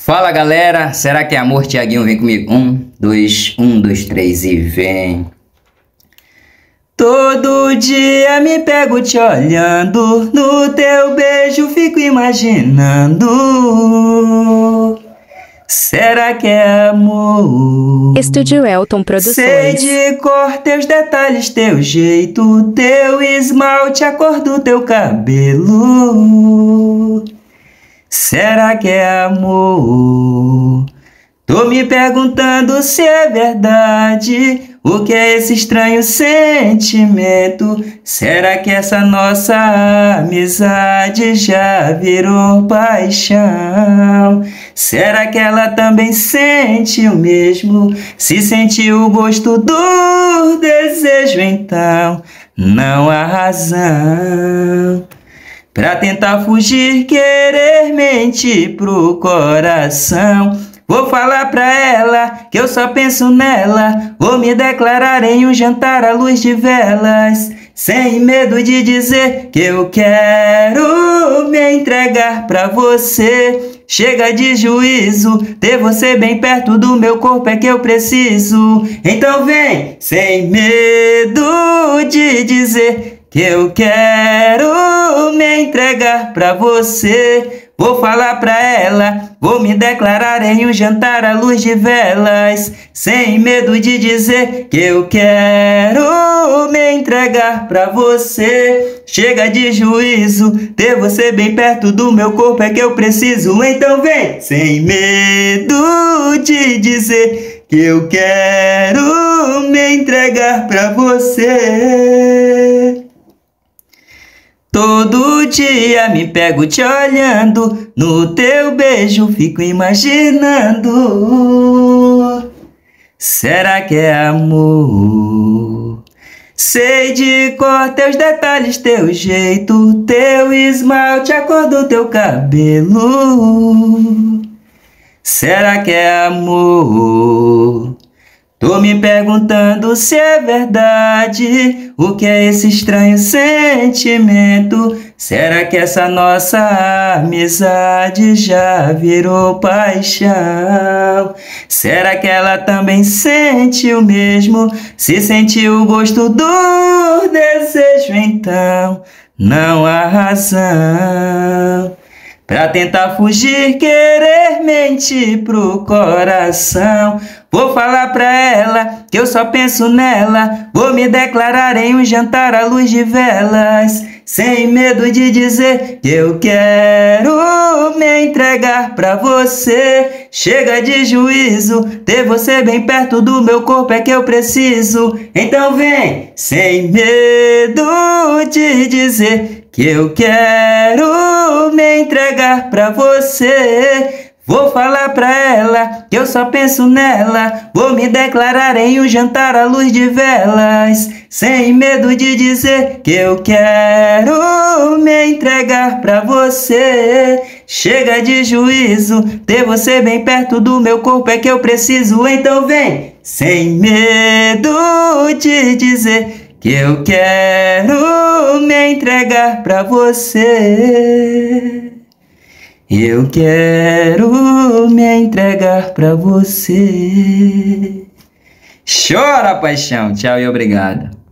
Fala galera, será que é amor? Tiaguinho, vem comigo. 1, 2, 3 e vem. Todo dia me pego te olhando, no teu beijo fico imaginando. Será que é amor? Estúdio Elton Produções. Sei de cor teus detalhes, teu jeito, teu esmalte, a cor do teu cabelo. Será que é amor? Tô me perguntando se é verdade. O que é esse estranho sentimento? Será que essa nossa amizade já virou paixão? Será que ela também sente o mesmo? Se sentiu o gosto do desejo, então não há razão pra tentar fugir, querer mentir pro coração. Vou falar pra ela que eu só penso nela. Vou me declarar em um jantar à luz de velas, sem medo de dizer que eu quero me entregar pra você. Chega de juízo, ter você bem perto do meu corpo é que eu preciso. Então vem, sem medo de dizer que eu quero me entregar pra você. Vou falar pra ela, vou me declarar em um jantar à luz de velas, sem medo de dizer que eu quero me entregar pra você. Chega de juízo, ter você bem perto do meu corpo é que eu preciso. Então vem, sem medo de dizer que eu quero me entregar pra você. Todo dia me pego te olhando, no teu beijo fico imaginando. Será que é amor? Sei de cor teus detalhes, teu jeito, teu esmalte, a cor do teu cabelo. Será que é amor? Tô me perguntando se é verdade. O que é esse estranho sentimento? Será que essa nossa amizade já virou paixão? Será que ela também sente o mesmo? Se sentiu o gosto do desejo, então não há razão pra tentar fugir, querer mentir pro coração. Vou falar pra ela que eu só penso nela. Vou me declarar em um jantar à luz de velas, sem medo de dizer que eu quero me entregar pra você. Chega de juízo, ter você bem perto do meu corpo é que eu preciso. Então vem, sem medo de dizer que eu quero me entregar pra você. Vou falar pra ela que eu só penso nela. Vou me declarar em um jantar à luz de velas, sem medo de dizer que eu quero me entregar pra você. Chega de juízo, ter você bem perto do meu corpo é que eu preciso. Então vem, sem medo de dizer que eu quero me entregar pra você. Eu quero me entregar pra você. Chora, paixão. Tchau e obrigado.